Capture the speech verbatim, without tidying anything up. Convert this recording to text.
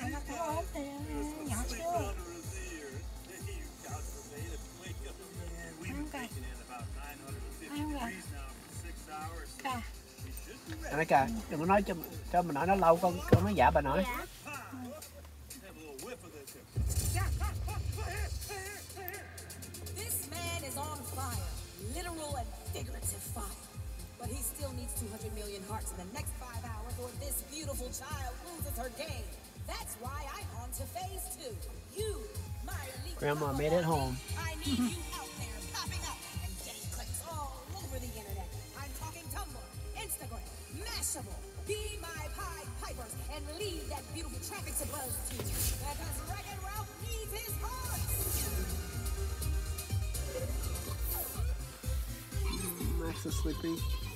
nó có ốm thì nhỏ xíu. Ăn không kìa. Ăn không kìa. Kìa. Nói kìa, đừng có nói cho cho mình nói nó lâu con con nói dạ bà nói. Dạ. This man is on fire, literal and figurative fire. But he still needs two hundred million hearts in the next five hours or this beautiful child loses her game. That's why I'm on to phase two. You, my elite Grandma made it home. I need you out there popping up and getting clicks all over the internet. I'm talking Tumblr, Instagram, Mashable. Be my Pied Pipers and lead that beautiful traffic to BuzzFeed. Because Wreck-It Ralph needs his hearts. Max is sleeping.